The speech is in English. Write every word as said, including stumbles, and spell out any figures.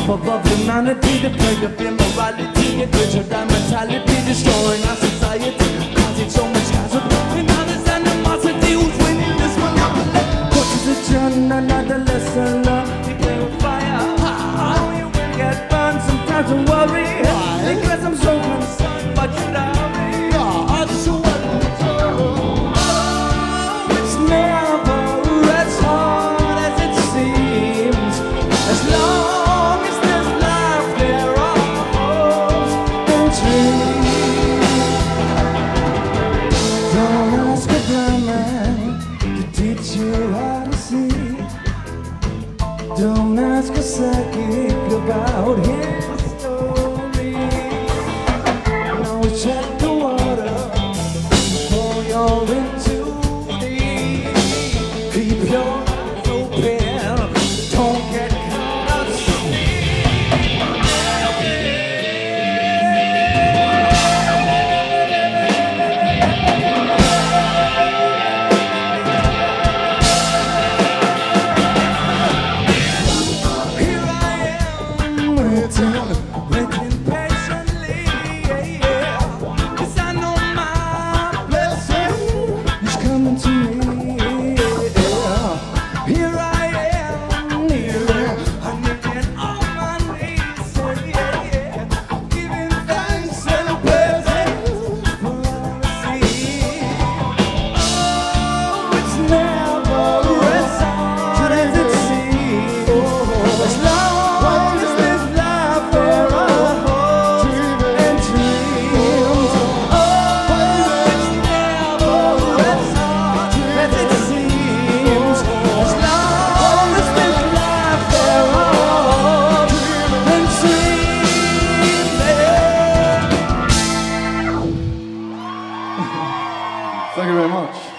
above humanity, the plague of immorality, a greater than mentality, destroying our society, causing so much hazard. And all this animosity, who's winning this monopoly? What is a journey, another lesson learned? You play with fire, oh, you will get burned. Sometimes I worry, because I'm so concerned about your dowry. Oh, so what do we do? Oh, it's never as hard as it seems. As long as there's life, there are hopes and dreams. Don't ask a blind man to teach you how to see. Don't ask a psychic about his story. Now we check the water before you're in too deep. Keep your eyes open, don't get caught out of Here I am, waiting, waiting patiently, yeah, yeah. 'Cause I know my blessing is coming to me, yeah. Here I am, here, I'm getting on my knees, yeah, yeah. Giving thanks and praises for all I receive. Oh, it's never as hard as it seems. As long as there's life, there are hopes and dreams. Oh, it's never as hard as it seems. As long as there's life, there are hopes and dreams. Thank you very much.